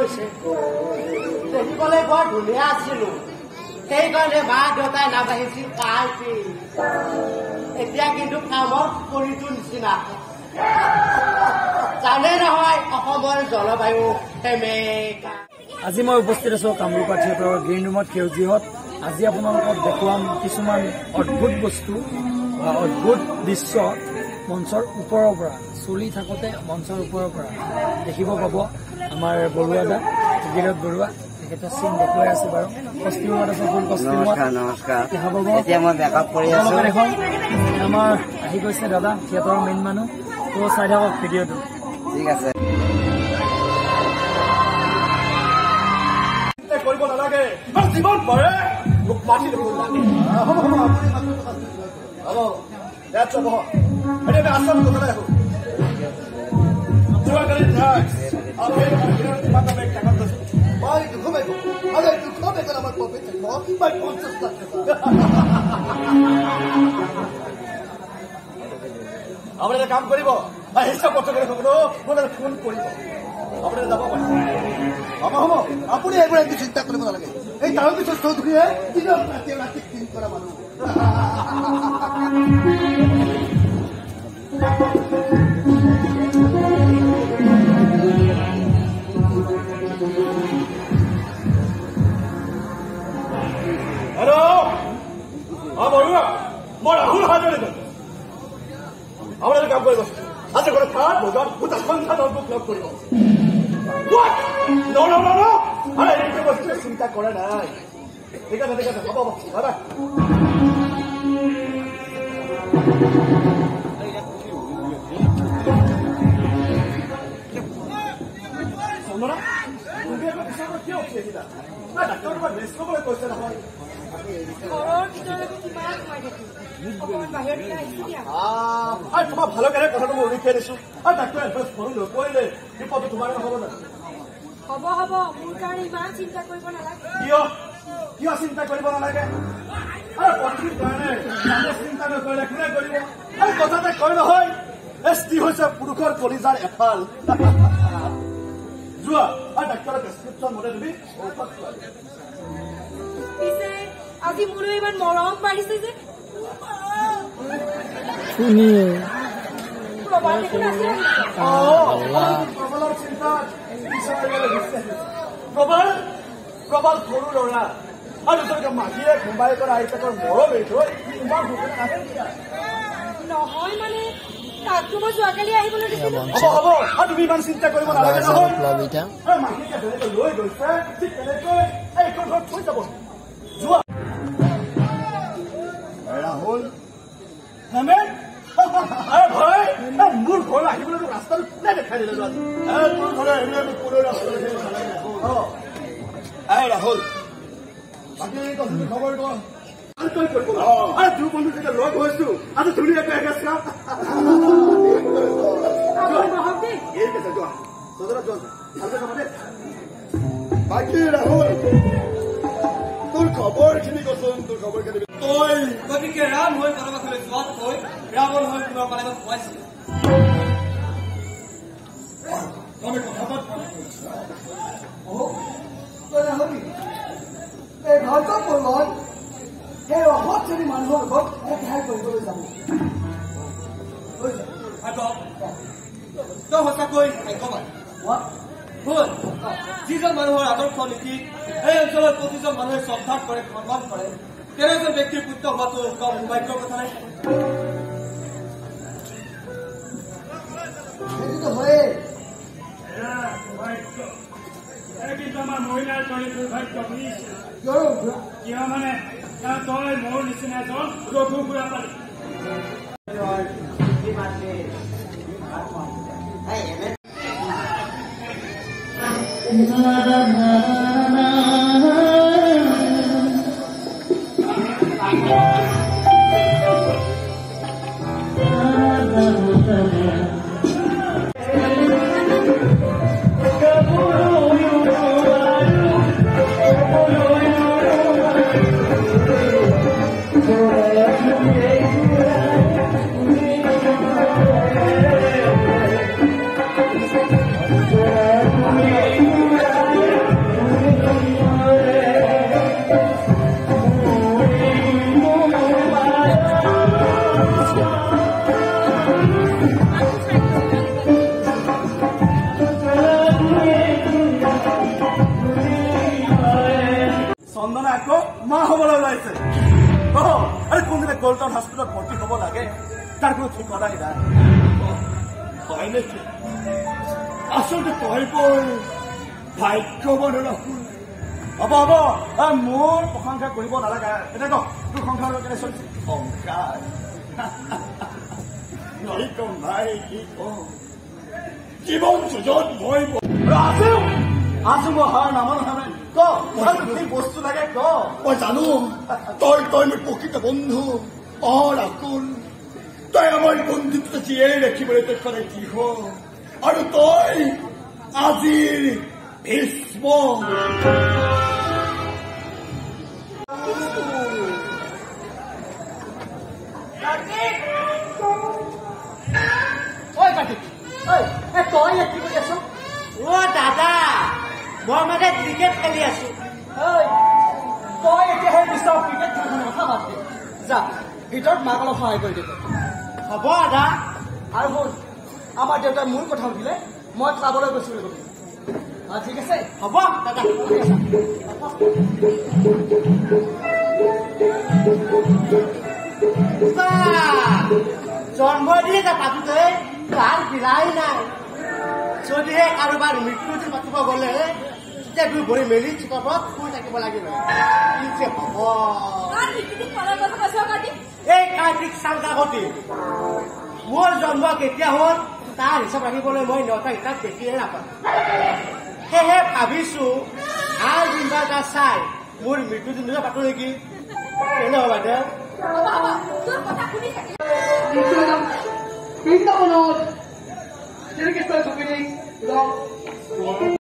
গৈছে দেখিবলৈ বৰ ধুনীয়া আছিলো সেইকাৰণে মা দেউতাই নাবাঢ়িছিল কাৰ্পি এতিয়া কিন্তু কামৰ পৰিটোৰ নিচিনা জানে নহয় অসমৰ জলবায়ু সেমেকা আজি মই উপস্থিত আছো কামৰূপা থিয়েটাৰৰ গ্ৰীণ ৰুমত সেউজীহত আজি আপোনালোকক দেখুৱাম কিছুমান অদ্ভুত বস্তু বা অদ্ভুত দৃশ্য মঞ্চৰ ওপৰৰ পৰা চলি থাকোঁতে মঞ্চৰ ওপৰৰ পৰা দেখিব পাব আমাৰ বৰুৱা দা গিৰত বৰুৱা তেখেতে চিন দেখুৱাই আছে বাৰু কষ্টিউমত আছে ফুল কষ্টিউমত নমস্কাৰ এতিয়া মই মেকআপ কৰি আছো এখন আমাৰ আহি গৈছে দাদা থিয়েটাৰৰ মেইন মানুহ তো চাই থাকক ভিডিঅ'টো ঠিক আছে কৰিব নালাগে জীৱন পাৰে মোক মাতি দিব লাগে That's a lot. I didn't ask them to do that. You are going to die. I'll pay you to make that up. Why do you come back? I like to come back and I'm going to go. My conscious stuff. I'm going to come for you. I hate some of the people. What are the phone for you? I'm going to the Baba. I'm going to everyone to sit up with the Hey, now this is so clear. You know, I'm not taking for a man. Hello? I'm Aruna. What a whole hundred of them. I want to come with us. I got a card, put a contract on book for you. What? No. I didn't give us just in that corner. They got a bubble. ভালো কেনে কথাটো মই উলিয়াই দিছো আৰু doctor advice কৰো নকৰিলে বিপদটো তোমাৰ নহব না হ'ব মোৰ কাৰণে ইমান চিন্তা কৰিব নালাগে কিয় চিন্তা কৰিব নালাগে আৰু পত্নীৰ কাৰণে চিন্তা নকৰিলে কোনে কৰিব আৰু কথাতে কয় নহয় এছটি হৈছে পুৰুষৰ কলিজাৰ এফাল যোৱা আৰু ডাক্তৰৰ প্ৰেছক্ৰিপশ্যন মতে তুমি ঔষধ খোৱা পিছে আজি মোৰো ইমান মৰম বাঢ়িছে যে প্ৰবলৰ চিন্তা প্ৰবল সৰু ল'ৰা আৰু তেওঁলোকে মাটিৰে ঘুমাই কৰা আইতাকৰ মৰম এইটো ইমান নহয় মানে তাকতো মই যোৱাকালি আহিবলৈ দিছিলো হ'ব আৰু তুমি ইমান চিন্তা কৰিব নালাগে নহয় মাটিকে যেনেকৈ লৈ গৈছে ঠিক তেনেকৈ এইখন ঘৰত থৈ যাব যোৱা ৰাহুল ভাই মোৰ ঘৰ আহিবলৈ ৰাস্তাটো কোনে দেখাই দিলে তোৰ ঘৰে আহিলে কোনো ৰাস্তা ৰাহুল বাকী খবৰটো তই কৰিব তোৰ বন্ধু যেতিয়া লগ হৈছো আজি ধুনীয়াকৈ এগেছ কাম বাকী ৰাহুল তোৰ খবৰখিনি কচোন তোৰ খবৰখিনি তই গতিকে ৰাম হৈ কাৰোবাক যোৱাত হৈ ৰাৱণ হৈ তোমাৰ পালেগত সোমাইছিল এই ভাৰতৰ পৰ্বত সেই অসৎ শ্ৰেণী মানুহৰ আগত সহায় কৰিবলৈ যাব তই সঁচাকৈ ভাগ্যৱান যিজন মানুহৰ আদৰ্শ নীতি এই অঞ্চলৰ প্ৰতিজন মানুহে শ্ৰদ্ধা কৰে সন্মান কৰে তেনেজন ব্যক্তিৰ পুত্ৰ হোৱাটো কম সৌভাগ্যৰ কথা নাই কিন্তু আমাৰ মহিলাৰ কাৰণে দুৰ্ভাগ্য কিয় মানে তই মোৰ নিচিনা এজন ৰঘু বুঢ়া পালি ওলাইছে আরে কোনদিনে গল্টন হস্পিটেলত ভৰ্তি হ'ব লাগে তাৰ কোনো ঠিকনাই নাই হয় নেকি আচলতে তই বৰ ভাগ্যৱান ৰাহুল হ'ব হ'ব মোৰ প্ৰশংসা কৰিব নালাগে এতিয়া কওক তোৰ সংসাৰ কেনে চলিছে সংসাৰ নাই কম নাই কি কম জীৱন য'ত মই আছো মই হাৰ নামানো নহয় সেই বস্তু লাগে ক মই জানো তই মোৰ প্ৰকৃত বন্ধু ৰাহুল তই আমাৰ বন্ধুত্ব জীয়াই ৰাখিবলৈ তই সদায় দৃঢ় আৰু তই আজিৰ ভীষ্ম তই কি কৰি আছ দাদা মই মানে ক্ৰিকেট খেলি আছো তই এতিয়াহে বিচাৰ ক্ৰিকেট খেলিবলৈ কথা বাদ দে যা ভিতৰত মাক অলপ সহায় কৰি দিব হ'ব দাদা আৰু শুন আমাৰ দেউতাই মোৰ কথা সুধিলে মই চাবলৈ গৈছো বুলি কবি ঠিক আছে হ'ব দাদা জন্মদিন এটা পাতোতে তাৰ বিলাই নাই যদিহে কাৰোবাৰ মৃত্যুদিন পাতিব গ'লে তেতিয়া দুই ভৰি মেলি চিকপত শুই থাকিব লাগিব কি যে হ'ব এই কাৰ্তিক চাংকাকতি মোৰ জন্ম কেতিয়া হ'ল তাৰ হিচাপ ৰাখিবলৈ মই নেওতা হিচাপ দেখিয়ে নাপাওঁ সেয়েহে ভাবিছো আৰু দিনবাৰ এটা চাই মোৰ মৃত্যুদিনটো পাতো নেকি কেনে হ'ব বাইদেউ বৃন্দাবনত